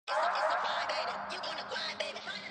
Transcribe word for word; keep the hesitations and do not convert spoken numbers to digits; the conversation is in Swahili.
It's a, it's a vibe, baby. You wanna grind, baby.